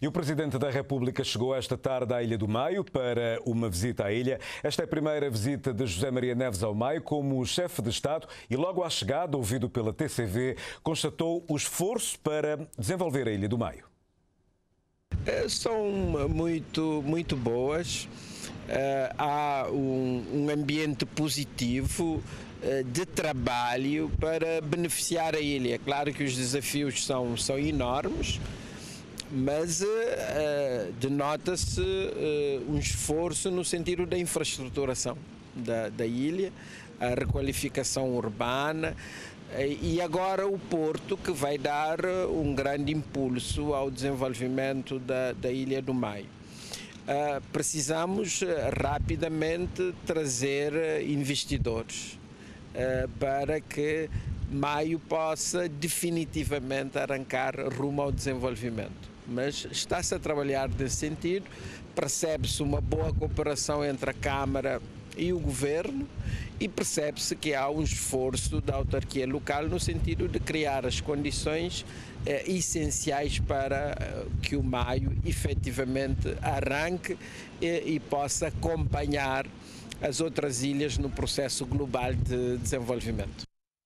E o Presidente da República chegou esta tarde à Ilha do Maio para uma visita à ilha. Esta é a primeira visita de José Maria Neves ao Maio como chefe de Estado e logo à chegada, ouvido pela TCV, constatou o esforço para desenvolver a Ilha do Maio. São muito boas. Há um ambiente positivo de trabalho para beneficiar a ilha. Claro que os desafios são enormes, mas denota-se um esforço no sentido da infraestruturação da ilha, a requalificação urbana e agora o porto, que vai dar um grande impulso ao desenvolvimento da Ilha do Maio. Precisamos rapidamente trazer investidores para que Maio possa definitivamente arrancar rumo ao desenvolvimento. Mas está-se a trabalhar nesse sentido, percebe-se uma boa cooperação entre a Câmara e o Governo e percebe-se que há um esforço da autarquia local no sentido de criar as condições essenciais para que o Maio efetivamente arranque e possa acompanhar as outras ilhas no processo global de desenvolvimento.